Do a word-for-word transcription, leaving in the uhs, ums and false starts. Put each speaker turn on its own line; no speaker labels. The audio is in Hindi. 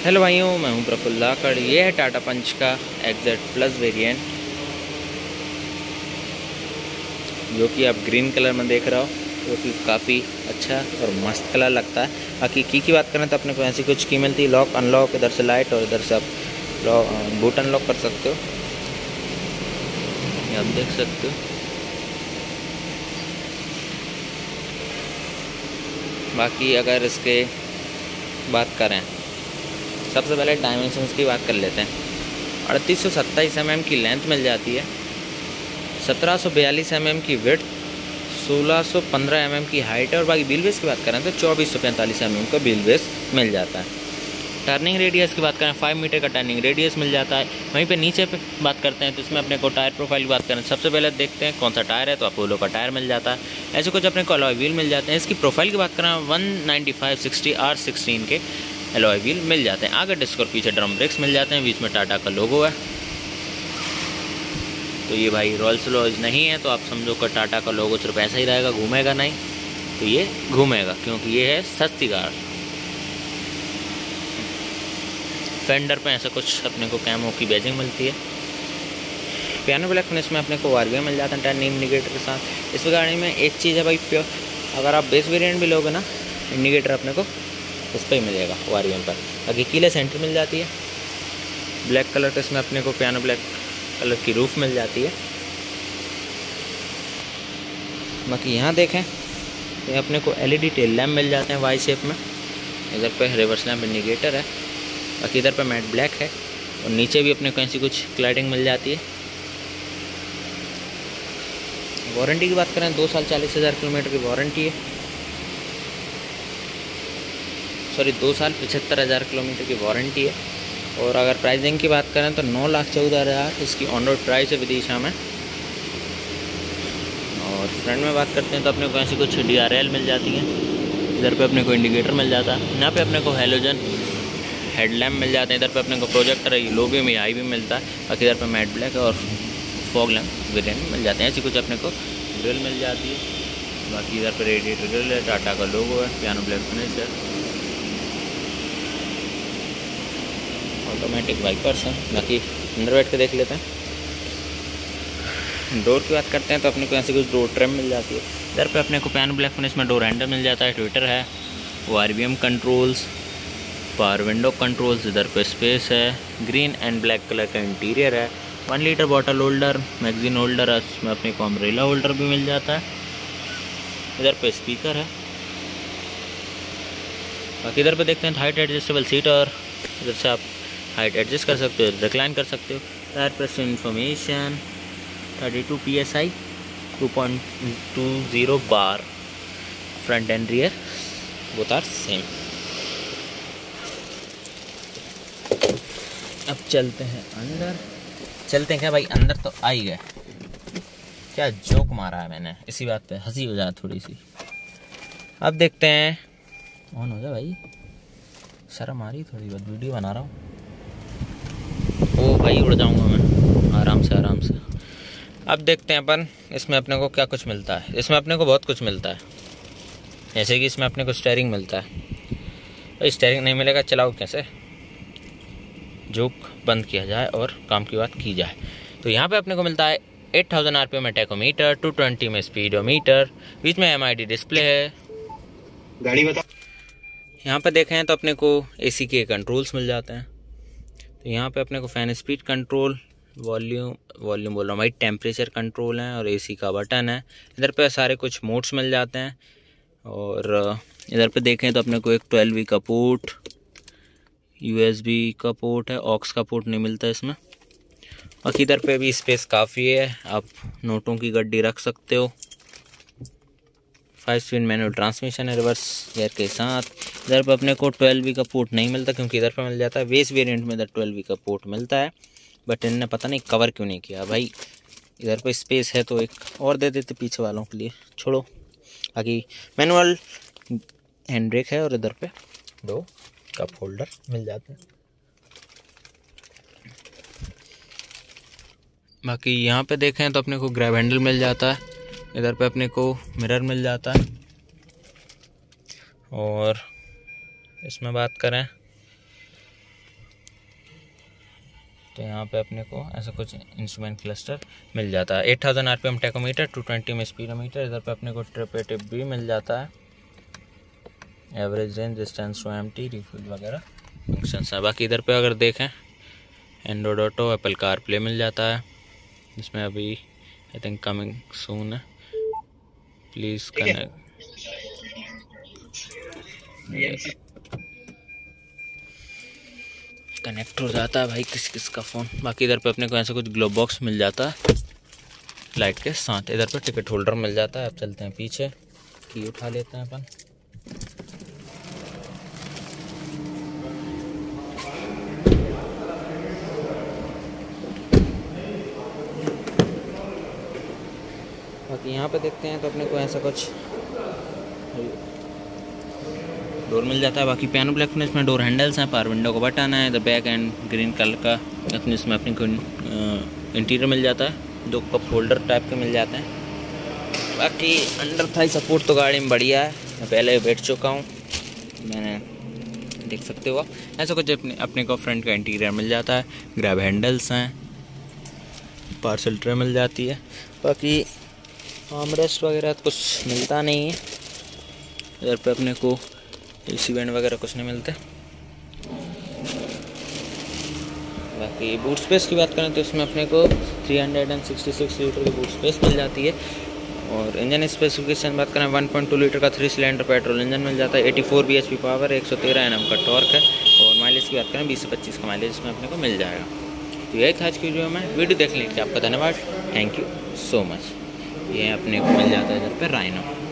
हेलो भाइयों, मैं हूं प्रफुल्ल धाकड़। ये है टाटा पंच का एक्जेड प्लस वेरिएंट, जो कि आप ग्रीन कलर में देख रहे हो, जो कि काफ़ी अच्छा और मस्त कलर लगता है। बाकी की की बात करें तो अपने को ऐसी कुछ की मिलती है, लॉक अनलॉक, इधर से लाइट और इधर से आप बूट अनलॉक कर सकते हो। ये आप देख सकते हो। बाकी अगर इसके बात करें, सबसे पहले डायमेंशंस की बात कर लेते हैं। अड़तीस सौ सत्ताईस एम एम की लेंथ मिल जाती है, सत्रह सौ बयालीस एम एम की विड्थ, सोलह सौ पंद्रह एम एम की हाइट है। और बाकी व्हील बेस की बात करें तो चौबीस सौ पैंतालीस एम एम का व्हील बेस मिल जाता है। टर्निंग रेडियस की बात करें, फाइव मीटर का टर्निंग रेडियस मिल जाता है। वहीं पे नीचे पे बात करते हैं तो इसमें अपने को टायर प्रोफाइल की बात करें, सबसे पहले देखते हैं कौन सा टायर है, तो अपोलो का टायर मिल जाता है। ऐसे कुछ अपने को अलॉय व्हील मिल जाते हैं। इसकी प्रोफाइल की बात करें, one ninety five sixty R sixteen के अलॉय व्हील मिल जाते हैं। आगे डिस्क और पीछे ड्रम ब्रेक्स मिल जाते हैं। बीच में टाटा का लोगो है। तो ये भाई रोल्स रॉयस नहीं है, तो आप समझो कि टाटा का लोगो सिर्फ ऐसा ही रहेगा, घूमेगा नहीं। तो ये घूमेगा क्योंकि ये है सस्ती कार। फेंडर पे ऐसा कुछ अपने को कैमो की बैजिंग मिलती है। पियानो ब्लैक फिनिश में अपने को आरवीएम मिल जाता है टर्न इंडिकेटर के साथ। इस गाड़ी में एक चीज़ है भाई, प्योर अगर आप बेस वेरिएंट भी लोगे ना, इंडिकेटर अपने को उस पर ही मिलेगा ओ आर वी एम पर। बाकी कीलेस एंट्री मिल जाती है। ब्लैक कलर का इसमें अपने को पियानो ब्लैक कलर की रूफ मिल जाती है। बाकी यहाँ देखें तो अपने को एलईडी टेल लैम्प मिल जाते हैं वाई शेप में। इधर पे रिवर्स लैम्प इंडिकेटर है। बाकी इधर पे मैट ब्लैक है और नीचे भी अपने को ऐसी कुछ क्लाइडिंग मिल जाती है। वारंटी की बात करें, दो साल चालीस हज़ार किलोमीटर की वारंटी है। सॉरी दो साल पचहत्तर हज़ार किलोमीटर की वारंटी है। और अगर प्राइसिंग की बात करें तो नौ लाख चौदह हज़ार इसकी ऑन रोड प्राइस है विदिशा में। और फ्रंट में बात करते हैं तो अपने को ऐसी कुछ डी आर एल मिल जाती है। इधर पे अपने को इंडिकेटर मिल जाता है। यहाँ पे अपने को हेलोजन हेडलैम्प मिल जाते हैं। इधर पे अपने को प्रोजेक्टर है, लो भी में हाई भी मिलता है। बाकी इधर पे मैट ब्लैक और फॉग लैम्प वेरिएंट मिल जाते हैं। ऐसी कुछ अपने को ग्रिल मिल जाती है। बाकी इधर पे रेडिएटर ग्रिल है, टाटा का लोगो है, पियानो ब्लैक फिनिश है, ऑटोमेटिक वाइपर्स हैं। बाकी अंदर बैठ के देख लेते हैं। डोर की बात करते हैं तो अपने को ऐसे कुछ डोर ट्रिम मिल जाती है। इधर पे अपने को पियानो ब्लैक फिनिश में डोर हैंडल मिल जाता है, ट्विटर है, वो R V M controls, power window controls. इधर पे स्पेस है, ग्रीन एंड ब्लैक कलर का इंटीरियर है, one litre bottle holder, magazine holder है, इसमें अपने को अम्ब्रेला होल्डर भी मिल जाता है। इधर पे स्पीकर है। बाकी इधर पे देखते हैं हाइट एडजस्टेबल सीट, और इधर से आप हाइट एडजस्ट कर सकते हो, रिक्लाइन कर सकते हो। Tyre pressure information, thirty two P S I, two point two zero bar. Front and rear both are same. अब चलते हैं अंदर। चलते हैं क्या भाई, अंदर तो आ ही गए। क्या जोक मारा है मैंने, इसी बात पे हंसी हो जाए थोड़ी सी। अब देखते हैं, ऑन हो जाए भाई, शर्म आ रही थोड़ी बहुत, वीडियो बना रहा हूँ। ओ भाई उड़ जाऊंगा मैं, आराम से आराम से। अब देखते हैं अपन इसमें अपने को क्या कुछ मिलता है। इसमें अपने को बहुत कुछ मिलता है, जैसे कि इसमें अपने को स्टीयरिंग मिलता है। भाई स्टीयरिंग नहीं मिलेगा चलाओ कैसे, जोक बंद किया जाए और काम की बात की जाए। तो यहाँ पे अपने को मिलता है eight thousand R P M में टैकोमीटर, टू ट्वेंटी में स्पीडोमीटर, बीच में एम आई डी डिस्प्ले है। गाड़ी बता। यहाँ पे देखें तो अपने को ए सी के कंट्रोल्स मिल जाते हैं। तो यहाँ पे अपने को fan speed control, volume volume बोल रहा हूँ भाई, टेम्परेचर कंट्रोल है और एसी का बटन है। इधर पे सारे कुछ मोड्स मिल जाते हैं। और इधर पे देखें तो अपने को एक ट्वेल्व वी का पोर्ट, यूएसबी का पोर्ट है, ऑक्स का पोर्ट नहीं मिलता इसमें। बाकी इधर पे भी स्पेस काफ़ी है, आप नोटों की गड्डी रख सकते हो। फाइव स्पीड मैनुअल ट्रांसमिशन है रिवर्स गियर के साथ। इधर पे अपने को ट्वेल्व वी का पोर्ट नहीं मिलता क्योंकि इधर पे मिल जाता है बेस वेरिएंट में इधर ट्वेल्व वी का पोर्ट मिलता है, बट इन्होंने पता नहीं कवर क्यों नहीं किया भाई। इधर पे स्पेस है तो एक और दे देते पीछे वालों के लिए, छोड़ो। बाकी मैनुअल हैंड ब्रेक है और इधर पे दो कप होल्डर मिल जाते हैं। बाकी यहाँ पे देखें तो अपने को ग्रैब हैंडल मिल जाता है। इधर पे अपने को मिरर मिल जाता है। और इसमें बात करें तो यहाँ पे अपने को ऐसा कुछ इंस्ट्रूमेंट क्लस्टर मिल जाता है। Eight thousand R P M tachometer, two twenty M speedometer. इधर पे अपने को ट्रिप टिप भी मिल जाता है, average range, distance to empty, refuel वगैरह फंक्शंस है। बाकी इधर पे अगर देखें Android Auto, Apple CarPlay मिल जाता है, जिसमें अभी आई थिंक कमिंग सून है। प्लीज़ कनेक्ट, कनेक्ट हो जाता है भाई किस किस का फ़ोन। बाकी इधर पे अपने को ऐसा कुछ ग्लो बॉक्स मिल जाता है लाइट के साथ। इधर पे टिकट होल्डर मिल जाता है। अब चलते हैं पीछे, की उठा लेते हैं अपन। बाकी यहाँ पे देखते हैं तो अपने को ऐसा कुछ डोर मिल जाता है। बाकी पियानो ब्लैक फिनिश में डोर हैंडल्स हैं, पावर विंडो को बटन है। इधर बैक एंड ग्रीन कलर का अपने इसमें अपने को इंटीरियर मिल जाता है। दो कप होल्डर टाइप के मिल जाते हैं। बाकी अंडर थाई सपोर्ट तो गाड़ी में बढ़िया है, मैं पहले बैठ चुका हूँ, मैंने देख सकते हो। ऐसा कुछ अपने अपने को फ्रंट का इंटीरियर मिल जाता है। ग्रैब हैंडल्स हैं, पार्सल ट्रे मिल जाती है। बाकी आर्मरेस्ट वगैरह तो कुछ मिलता नहीं है। इधर पे अपने को एसी वेंट वगैरह कुछ नहीं मिलते। बाकी बूट स्पेस की बात करें तो इसमें अपने को थ्री सिक्सटी सिक्स लीटर की बूट स्पेस मिल जाती है। और इंजन स्पेसिफिकेशन बात करें वन पॉइंट टू लीटर का थ्री सिलेंडर पेट्रोल इंजन मिल जाता है। Eighty four B H P power, एक सौ तेरह एन एम का टॉर्क है। और माइलेज की बात करें बीस से पच्चीस का माइलेज इसमें अपने को मिल जाएगा। तो यही था आज की वीडियो में। वीडियो देखने के लिए आपका धन्यवाद, थैंक यू सो मच। ये अपने को मिल जाता है इधर पे राइनो।